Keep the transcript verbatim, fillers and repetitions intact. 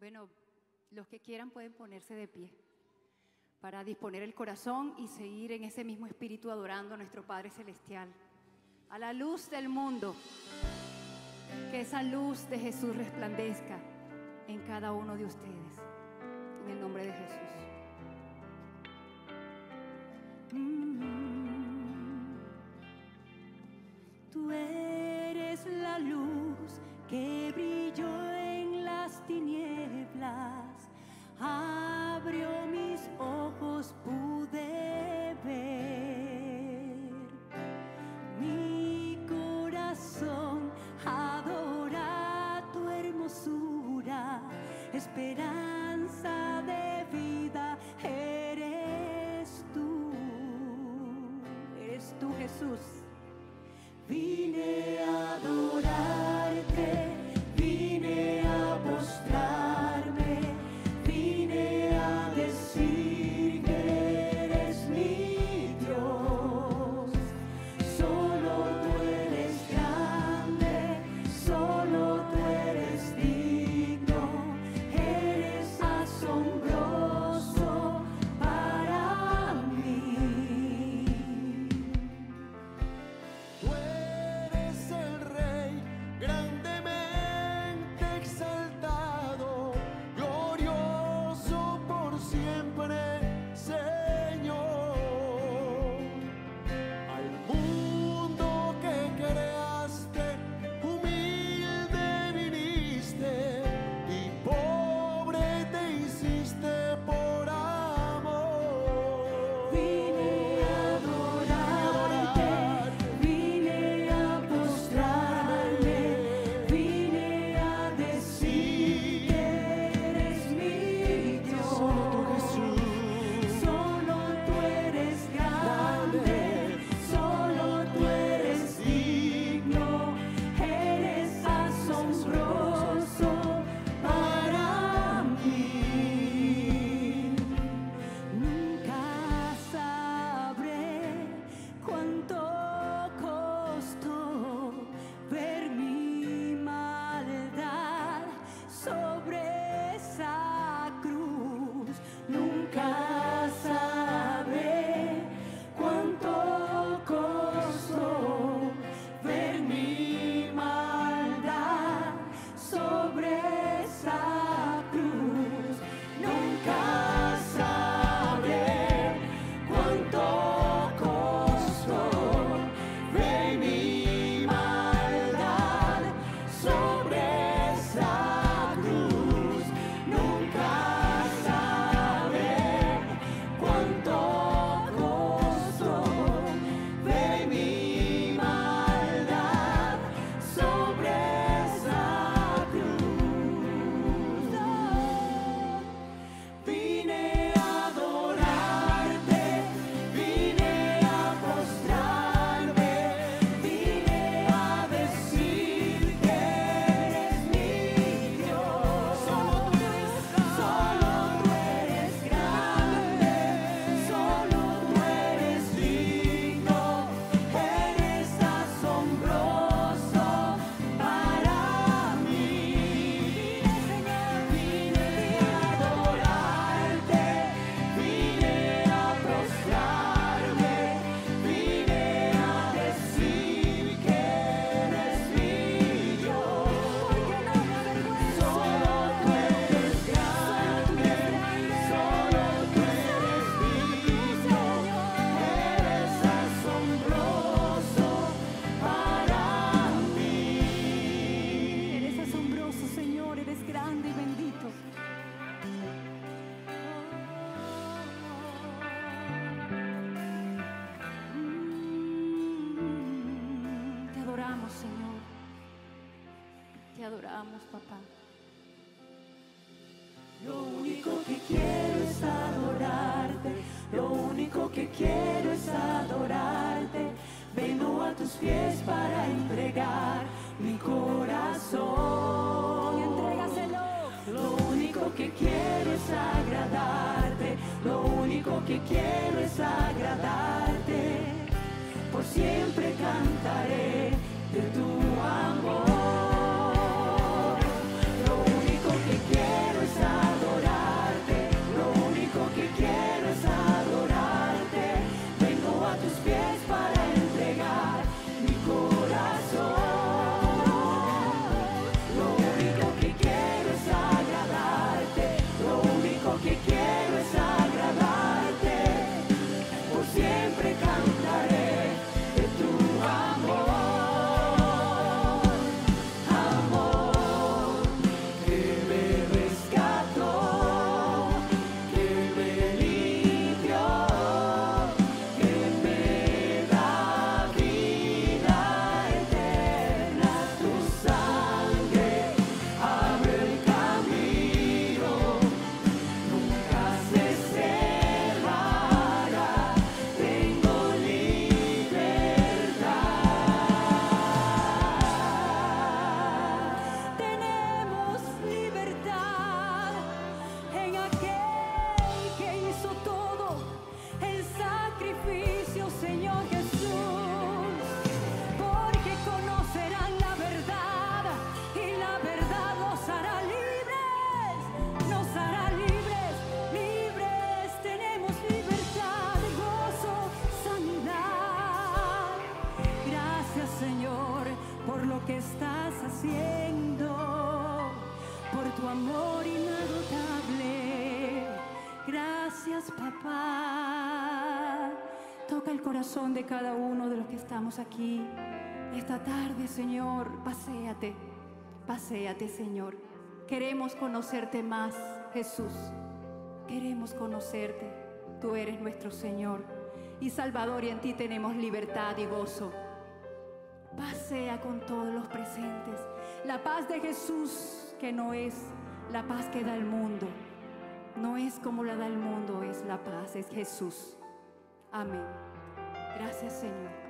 Bueno, los que quieran pueden ponerse de pie para disponer el corazón y seguir en ese mismo espíritu adorando a nuestro Padre Celestial. A la luz del mundo, que esa luz de Jesús resplandezca en cada uno de ustedes. En el nombre de Jesús. Mm. Tú eres la luz que brilló en las tinieblas. Abrió mis ojos, pude ver. Mi corazón adora tu hermosura. Esperanza de vida eres tú. Eres tú, Jesús. Vine a adorarte, vine a postrarme, vine a decir que eres mi Dios. Solo tú eres grande, solo tú eres digno, eres asombroso para mí. Tú eres el Rey grandemente exaltado, glorioso por siempre, Señor. Al mundo que creaste, humilde viniste y pobre te hiciste por amor. Vine a adorarte, vine a postrarme, vine a decir que eres mi Dios. Solo tú eres grande, solo tú eres digno, eres asombroso para mí. Nunca sabré cuánto costó ver mi maldad sobre esa cruz. Nunca sabré cuánto costó ver mi maldad sobre esa cruz. Nunca sabré cuánto costó ver mi maldad sobre esa cruz. Nunca sabré cuánto costó ver mi maldad sobre esa cruz. Vine a adorarte, vine a postrarme, vine a decir que eres mi Dios. Solo tú eres grande, solo tú eres digno, eres asombroso para mí. Vine a adorarte, vine a postrarme, vine a decir que eres mi Dios. Solo tú eres grande, solo tú eres digno, eres asombroso para mí. Eres asombroso, Señor, eres grande y bendito. Te adoramos, Señor. Te adoramos, papá. Lo único que quiero es adorarte, lo único que quiero es adorarte. Vengo a tus pies para entregar mi corazón. Y entrégaselo. Lo único que quiero es agradarte, lo único que quiero es agradarte. Por siempre cantaré de tu amor. Lo único que quiero es Señor inagotable. Gracias, papá. Toca el corazón de cada uno de los que estamos aquí. Esta tarde, Señor, paséate, paséate, Señor. Queremos conocerte más, Jesús. Queremos conocerte. Tú eres nuestro Señor y Salvador, y en ti tenemos libertad y gozo. Pasea con todos los presentes. La paz de Jesús, que no es la paz que da el mundo. No es como la da el mundo, es la paz, es Jesús. Amén. Gracias, Señor.